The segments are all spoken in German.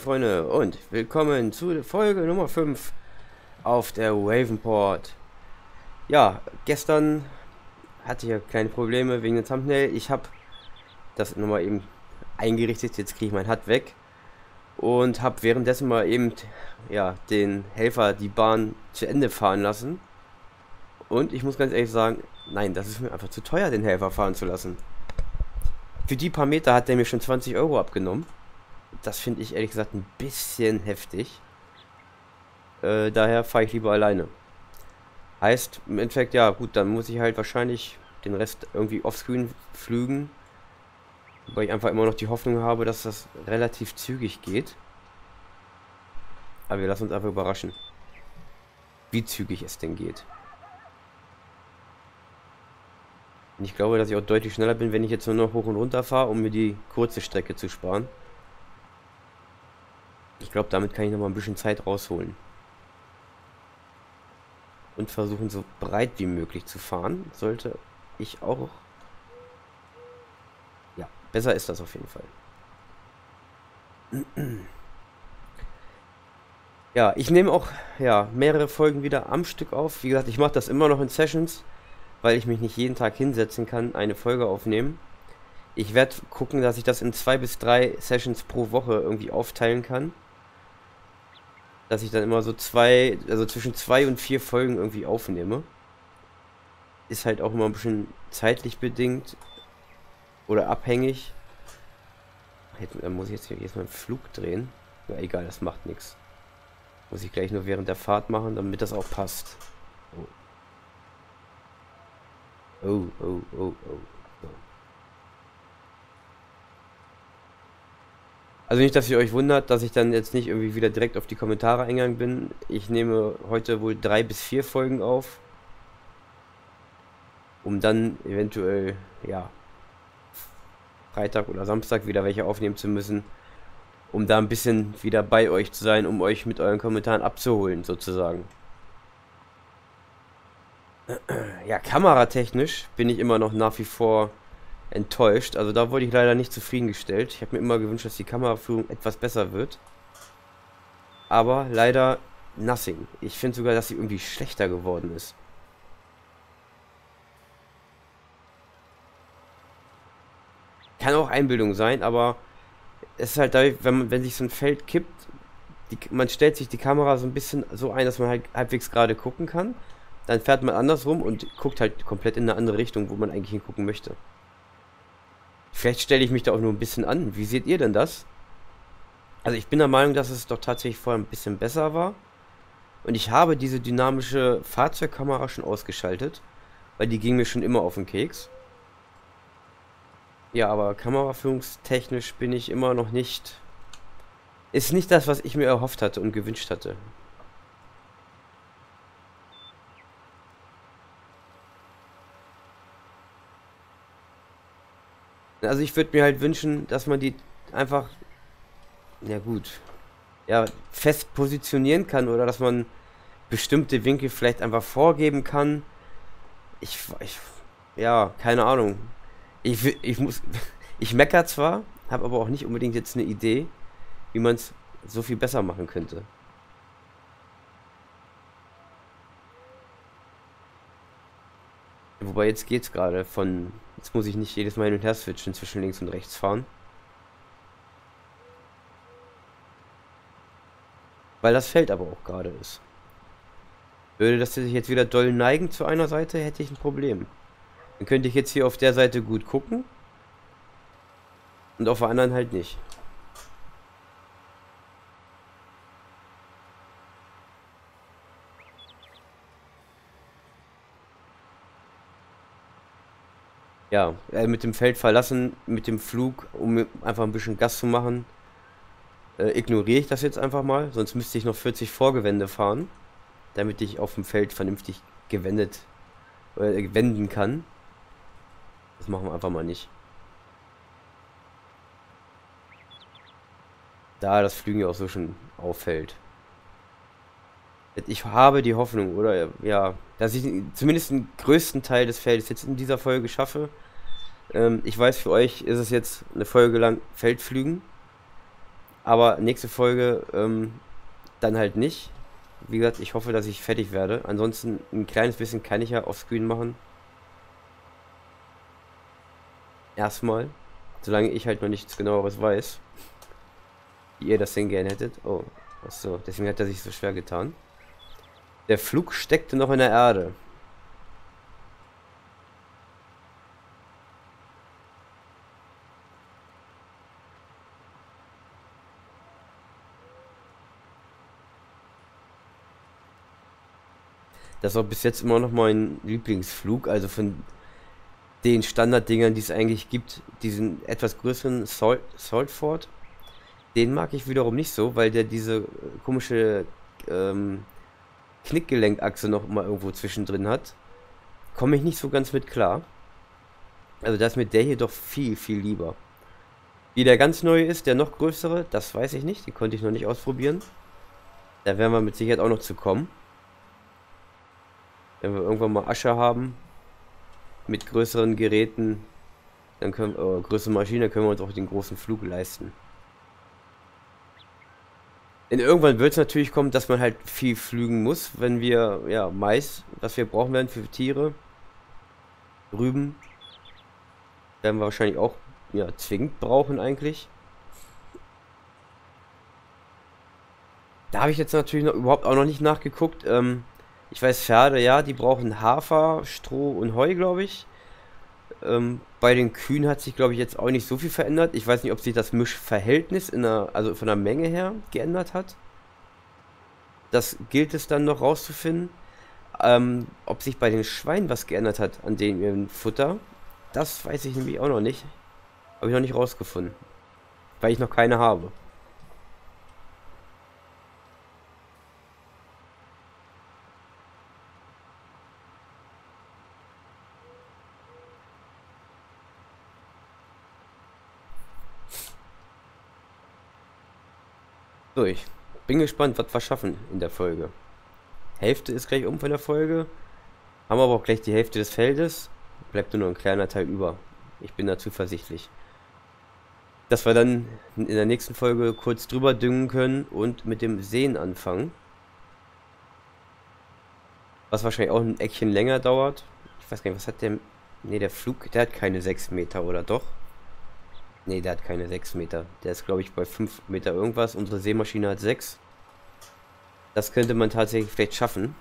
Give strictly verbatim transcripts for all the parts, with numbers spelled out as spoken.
Freunde, und willkommen zu Folge Nummer fünf auf der Ravenport. Ja, gestern hatte ich ja kleine Probleme wegen dem Thumbnail. Ich habe das nochmal eben eingerichtet, jetzt kriege ich mein H U D weg und habe währenddessen mal eben ja, den Helfer die Bahn zu Ende fahren lassen. Und ich muss ganz ehrlich sagen, nein, das ist mir einfach zu teuer, den Helfer fahren zu lassen. Für die paar Meter hat der mir schon zwanzig Euro abgenommen. Das finde ich ehrlich gesagt ein bisschen heftig. Äh, daher fahre ich lieber alleine. Heißt, im Endeffekt, ja gut, dann muss ich halt wahrscheinlich den Rest irgendwie offscreen flügen. Weil ich einfach immer noch die Hoffnung habe, dass das relativ zügig geht. Aber wir lassen uns einfach überraschen, wie zügig es denn geht. Und ich glaube, dass ich auch deutlich schneller bin, wenn ich jetzt nur noch hoch und runter fahre, um mir die kurze Strecke zu sparen. Ich glaube, damit kann ich noch mal ein bisschen Zeit rausholen. Und versuchen, so breit wie möglich zu fahren. Sollte ich auch. Ja, besser ist das auf jeden Fall. Ja, ich nehme auch ja, mehrere Folgen wieder am Stück auf. Wie gesagt, ich mache das immer noch in Sessions, weil ich mich nicht jeden Tag hinsetzen kann, eine Folge aufnehmen. Ich werde gucken, dass ich das in zwei bis drei Sessions pro Woche irgendwie aufteilen kann. Dass ich dann immer so zwei, also zwischen zwei und vier Folgen irgendwie aufnehme. Ist halt auch immer ein bisschen zeitlich bedingt oder abhängig. Dann muss ich jetzt hier jetzt mal einen Flug drehen. Ja, egal, das macht nichts. Muss ich gleich nur während der Fahrt machen, damit das auch passt. Oh, oh, oh, oh, oh. Also nicht, dass ihr euch wundert, dass ich dann jetzt nicht irgendwie wieder direkt auf die Kommentare eingegangen bin. Ich nehme heute wohl drei bis vier Folgen auf, um dann eventuell, ja, Freitag oder Samstag wieder welche aufnehmen zu müssen, um da ein bisschen wieder bei euch zu sein, um euch mit euren Kommentaren abzuholen, sozusagen. Ja, kameratechnisch bin ich immer noch nach wie vor enttäuscht. Also da wurde ich leider nicht zufriedengestellt. Ich habe mir immer gewünscht, dass die Kameraführung etwas besser wird. Aber leider nothing. Ich finde sogar, dass sie irgendwie schlechter geworden ist. Kann auch Einbildung sein, aber es ist halt da, wenn man, wenn sich so ein Feld kippt, die, man stellt sich die Kamera so ein bisschen so ein, dass man halt halbwegs gerade gucken kann. Dann fährt man andersrum und guckt halt komplett in eine andere Richtung, wo man eigentlich hingucken möchte. Vielleicht stelle ich mich da auch nur ein bisschen an. Wie seht ihr denn das? Also ich bin der Meinung, dass es doch tatsächlich vorher ein bisschen besser war. Und ich habe diese dynamische Fahrzeugkamera schon ausgeschaltet, weil die ging mir schon immer auf den Keks. Ja, aber kameraführungstechnisch bin ich immer noch nicht... Ist nicht das, was ich mir erhofft hatte und gewünscht hatte. Also ich würde mir halt wünschen, dass man die einfach, ja gut, ja, fest positionieren kann oder dass man bestimmte Winkel vielleicht einfach vorgeben kann. Ich, ich ja, keine Ahnung. Ich, ich muss, ich meckere zwar, habe aber auch nicht unbedingt jetzt eine Idee, wie man es so viel besser machen könnte. Wobei jetzt geht's gerade von... Jetzt muss ich nicht jedes Mal hin und her switchen zwischen links und rechts fahren. Weil das Feld aber auch gerade ist. Würde das sich jetzt wieder doll neigen zu einer Seite, hätte ich ein Problem. Dann könnte ich jetzt hier auf der Seite gut gucken. Und auf der anderen halt nicht. Ja, äh, mit dem Feld verlassen, mit dem Flug, um einfach ein bisschen Gas zu machen, äh, ignoriere ich das jetzt einfach mal. Sonst müsste ich noch vierzig Vorgewände fahren, damit ich auf dem Feld vernünftig gewendet äh, wenden kann. Das machen wir einfach mal nicht. Da das Flügen ja auch so schon auffällt. Ich habe die Hoffnung, oder ja, dass ich zumindest den größten Teil des Feldes jetzt in dieser Folge schaffe. Ähm, ich weiß, für euch ist es jetzt eine Folge lang Feldflügen. Aber nächste Folge ähm, dann halt nicht. Wie gesagt, ich hoffe, dass ich fertig werde. Ansonsten ein kleines bisschen kann ich ja offscreen machen. Erstmal. Solange ich halt noch nichts genaueres weiß. Wie ihr das denn gerne hättet. Oh, achso, deswegen hat er sich so schwer getan. Der Flug steckte noch in der Erde. Das war bis jetzt immer noch mein Lieblingsflug. Also von den Standarddingern, die es eigentlich gibt, diesen etwas größeren Salt, Saltford, den mag ich wiederum nicht so, weil der diese komische ähm, Knickgelenkachse noch mal irgendwo zwischendrin hat. Komme ich nicht so ganz mit klar. Also da ist mir der hier doch viel, viel lieber. Wie der ganz neue ist, der noch größere, das weiß ich nicht. Die konnte ich noch nicht ausprobieren. Da werden wir mit Sicherheit auch noch zu kommen. Wenn wir irgendwann mal Asche haben, mit größeren Geräten, dann können wir, äh, größere Maschinen, dann können wir uns auch den großen Flug leisten. Denn irgendwann wird es natürlich kommen, dass man halt viel fliegen muss, wenn wir, ja, Mais, was wir brauchen werden für Tiere, Rüben, werden wir wahrscheinlich auch, ja, zwingend brauchen eigentlich. Da habe ich jetzt natürlich noch überhaupt auch noch nicht nachgeguckt. Ähm, ich weiß, Pferde, ja, die brauchen Hafer, Stroh und Heu, glaube ich. Ähm, bei den Kühen hat sich, glaube ich, jetzt auch nicht so viel verändert. Ich weiß nicht, ob sich das Mischverhältnis in der, also von der Menge her geändert hat. Das gilt es dann noch rauszufinden. Ähm, ob sich bei den Schweinen was geändert hat an dem ihrem Futter, das weiß ich nämlich auch noch nicht. Habe ich noch nicht rausgefunden. Weil ich noch keine habe. So, ich bin gespannt, was wir schaffen in der Folge. Hälfte ist gleich um von der Folge. Haben aber auch gleich die Hälfte des Feldes. Bleibt nur noch ein kleiner Teil über. Ich bin da zuversichtlich. Dass wir dann in der nächsten Folge kurz drüber düngen können und mit dem Säen anfangen. Was wahrscheinlich auch ein Eckchen länger dauert. Ich weiß gar nicht, was hat der... Ne, der Flug, der hat keine sechs Meter, oder doch? Ne, der hat keine sechs Meter. Der ist, glaube ich, bei fünf Meter irgendwas. Unsere Sämaschine hat sechs. Das könnte man tatsächlich vielleicht schaffen.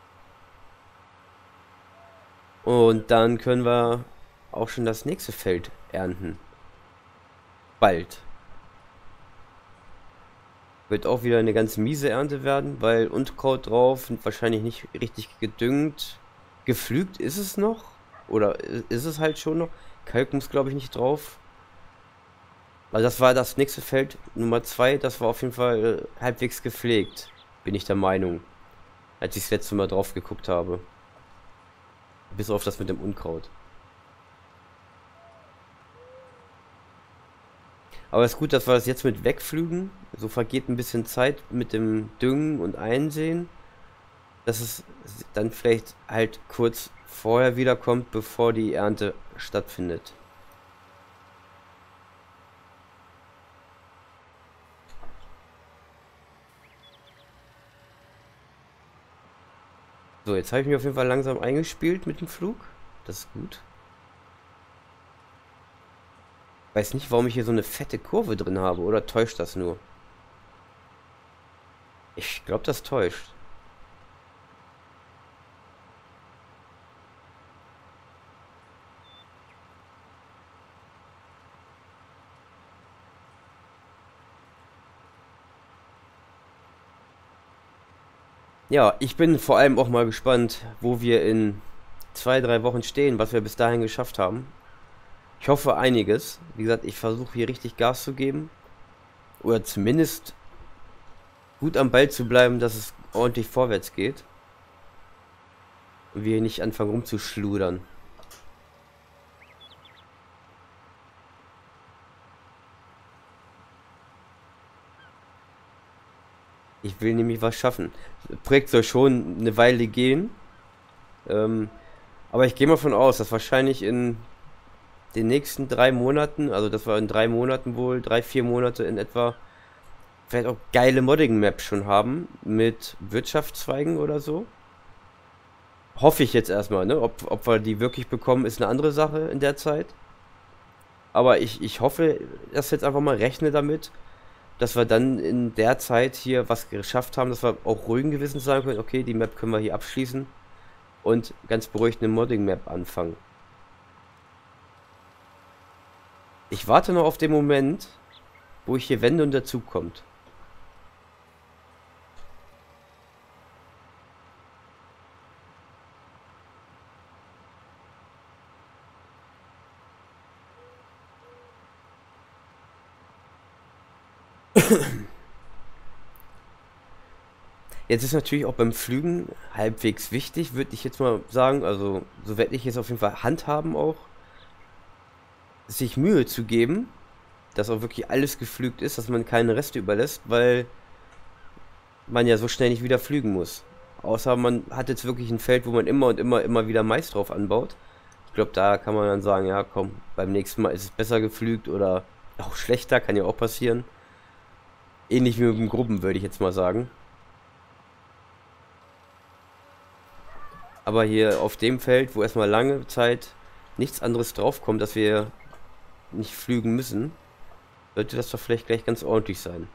Und dann können wir auch schon das nächste Feld ernten. Bald. Wird auch wieder eine ganz miese Ernte werden, weil Unkraut drauf und wahrscheinlich nicht richtig gedüngt. Gepflügt ist es noch. Oder ist es halt schon noch. Kalk muss, glaube ich, nicht drauf. Also das war das nächste Feld, Nummer zwei. Das war auf jeden Fall äh, halbwegs gepflegt. Bin ich der Meinung. Als ich das letzte Mal drauf geguckt habe. Bis auf das mit dem Unkraut. Aber es ist gut, dass wir das jetzt mit wegpflügen. So vergeht ein bisschen Zeit mit dem Düngen und Einsehen. Dass es dann vielleicht halt kurz vorher wiederkommt, bevor die Ernte stattfindet. So, jetzt habe ich mich auf jeden Fall langsam eingespielt mit dem Flug. Das ist gut. Weiß nicht, warum ich hier so eine fette Kurve drin habe, oder täuscht das nur? Ich glaube, das täuscht. Ja, ich bin vor allem auch mal gespannt, wo wir in zwei, drei Wochen stehen, was wir bis dahin geschafft haben. Ich hoffe einiges. Wie gesagt, ich versuche hier richtig Gas zu geben. Oder zumindest gut am Ball zu bleiben, dass es ordentlich vorwärts geht. Und wir nicht anfangen rumzuschludern. Ich will nämlich was schaffen. Das Projekt soll schon eine Weile gehen. Ähm, aber ich gehe mal von aus, dass wahrscheinlich in den nächsten drei Monaten, also das war in drei Monaten wohl, drei, vier Monate in etwa, vielleicht auch geile Modding-Maps schon haben mit Wirtschaftszweigen oder so. Hoffe ich jetzt erstmal, ne? Ob, ob wir die wirklich bekommen, ist eine andere Sache in der Zeit. Aber ich, ich hoffe, dass jetzt einfach mal rechne damit, dass wir dann in der Zeit hier was geschafft haben, dass wir auch ruhigen Gewissens sagen können, okay, die Map können wir hier abschließen und ganz beruhigt eine Modding-Map anfangen. Ich warte noch auf den Moment, wo ich hier wende und dazu kommt. Jetzt ist natürlich auch beim Flügen halbwegs wichtig, würde ich jetzt mal sagen. Also, so werde ich es auf jeden Fall handhaben auch, sich Mühe zu geben, dass auch wirklich alles geflügt ist, dass man keine Reste überlässt, weil man ja so schnell nicht wieder flügen muss. Außer man hat jetzt wirklich ein Feld, wo man immer und immer, immer wieder Mais drauf anbaut. Ich glaube, da kann man dann sagen, ja komm, beim nächsten Mal ist es besser geflügt oder auch schlechter, kann ja auch passieren. Ähnlich wie mit dem Gruppen, würde ich jetzt mal sagen. Aber hier auf dem Feld, wo erstmal lange Zeit nichts anderes draufkommt, dass wir nicht flügen müssen, sollte das doch vielleicht gleich ganz ordentlich sein.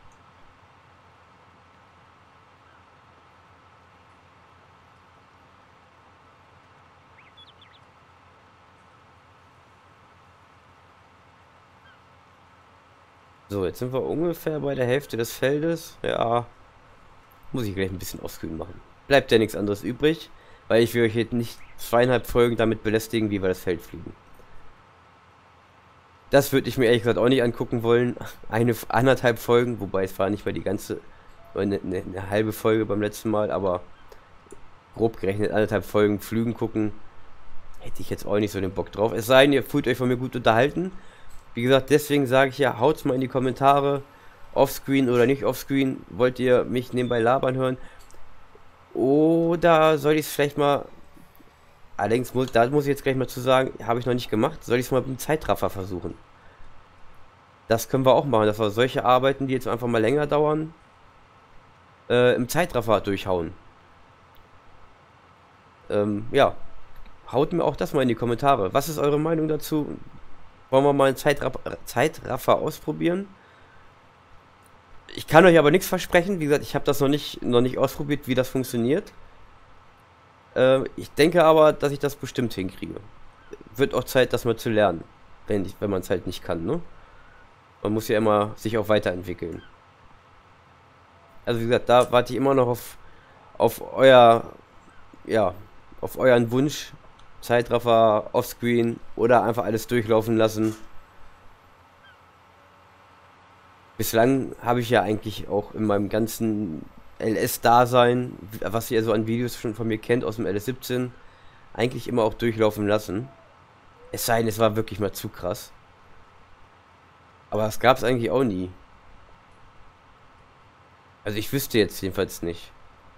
So, jetzt sind wir ungefähr bei der Hälfte des Feldes. Ja, muss ich gleich ein bisschen auskühlen machen. Bleibt ja nichts anderes übrig, weil ich will euch jetzt nicht zweieinhalb Folgen damit belästigen, wie wir das Feld fliegen. Das würde ich mir ehrlich gesagt auch nicht angucken wollen. Eine, anderthalb Folgen, wobei es war nicht mal die ganze, eine, eine, eine halbe Folge beim letzten Mal, aber grob gerechnet anderthalb Folgen Flügen gucken, hätte ich jetzt auch nicht so den Bock drauf. Es sei denn, ihr fühlt euch von mir gut unterhalten. Wie gesagt, deswegen sage ich ja, haut's mal in die Kommentare, offscreen oder nicht offscreen. Wollt ihr mich nebenbei labern hören? Oder soll ich es vielleicht mal, allerdings muss, da muss ich jetzt gleich mal zu sagen, habe ich noch nicht gemacht, soll ich es mal mit dem Zeitraffer versuchen? Das können wir auch machen, dass wir solche Arbeiten, die jetzt einfach mal länger dauern, äh, im Zeitraffer durchhauen. Ähm, ja, haut mir auch das mal in die Kommentare. Was ist eure Meinung dazu? Wollen wir mal einen Zeitraff Zeitraffer ausprobieren? Ich kann euch aber nichts versprechen. Wie gesagt, ich habe das noch nicht, noch nicht ausprobiert, wie das funktioniert. Äh, ich denke aber, dass ich das bestimmt hinkriege. Wird auch Zeit, das mal zu lernen. Wenn, ich, wenn man es halt nicht kann, ne? Man muss ja immer sich auch weiterentwickeln. Also wie gesagt, da warte ich immer noch auf, auf euer, ja, auf euren Wunsch. Zeitraffer, Offscreen oder einfach alles durchlaufen lassen. Bislang habe ich ja eigentlich auch in meinem ganzen L S-Dasein, was ihr so an Videos schon von mir kennt aus dem L S siebzehn, eigentlich immer auch durchlaufen lassen. Es sei denn, es war wirklich mal zu krass. Aber das gab es eigentlich auch nie. Also ich wüsste jetzt jedenfalls nicht.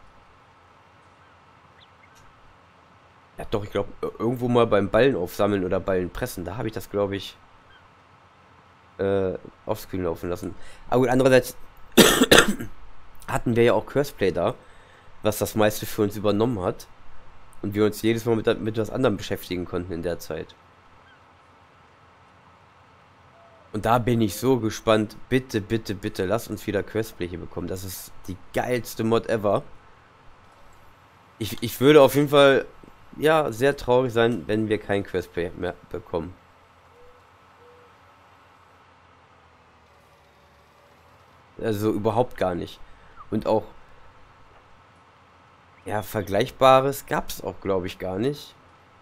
Ja doch, ich glaube, irgendwo mal beim Ballen aufsammeln oder Ballen pressen, da habe ich das, glaube ich, äh, offscreen laufen lassen. Aber gut, andererseits hatten wir ja auch Curseplay da, was das meiste für uns übernommen hat. Und wir uns jedes Mal mit, mit was anderem beschäftigen konnten in der Zeit. Und da bin ich so gespannt. Bitte, bitte, bitte, lasst uns wieder Curseplay hier bekommen. Das ist die geilste Mod ever. Ich, ich würde auf jeden Fall, ja, sehr traurig sein, wenn wir kein Curseplay mehr bekommen. Also überhaupt gar nicht. Und auch, ja, Vergleichbares gab es auch, glaube ich, gar nicht.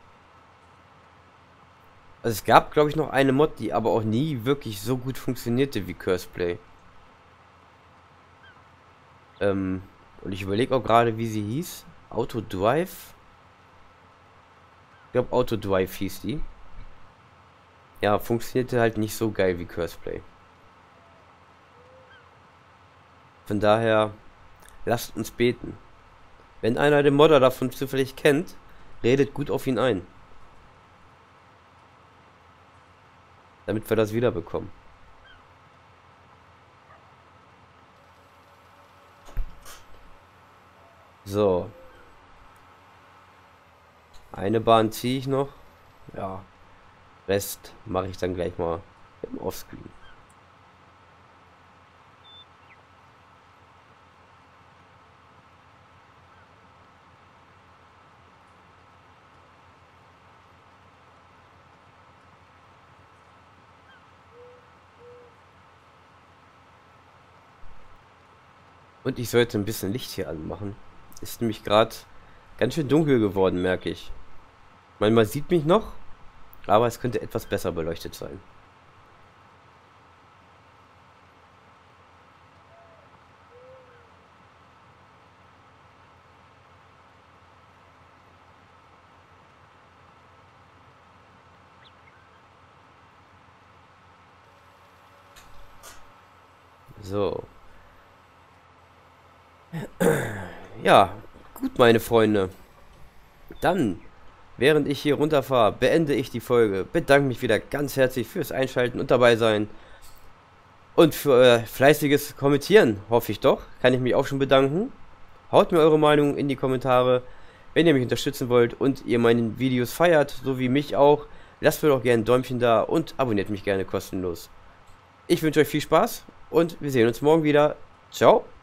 Also es gab, glaube ich, noch eine Mod, die aber auch nie wirklich so gut funktionierte wie Curseplay. Ähm, und ich überlege auch gerade, wie sie hieß. Autodrive? Ich glaube, Autodrive hieß die. Ja, funktionierte halt nicht so geil wie Curseplay. Von daher, lasst uns beten. Wenn einer den Modder davon zufällig kennt, redet gut auf ihn ein. Damit wir das wiederbekommen. So. Eine Bahn ziehe ich noch. Ja. Rest mache ich dann gleich mal im Offscreen. Und ich sollte ein bisschen Licht hier anmachen. Ist nämlich gerade ganz schön dunkel geworden, merke ich. Man sieht mich noch, aber es könnte etwas besser beleuchtet sein. So. Ja, gut, meine Freunde. Dann, während ich hier runterfahre, beende ich die Folge. Bedanke mich wieder ganz herzlich fürs Einschalten und dabei sein. Und für euer fleißiges Kommentieren, hoffe ich doch. Kann ich mich auch schon bedanken. Haut mir eure Meinung in die Kommentare. Wenn ihr mich unterstützen wollt und ihr meine Videos feiert, so wie mich auch, lasst mir doch gerne ein Däumchen da und abonniert mich gerne kostenlos. Ich wünsche euch viel Spaß und wir sehen uns morgen wieder. Ciao.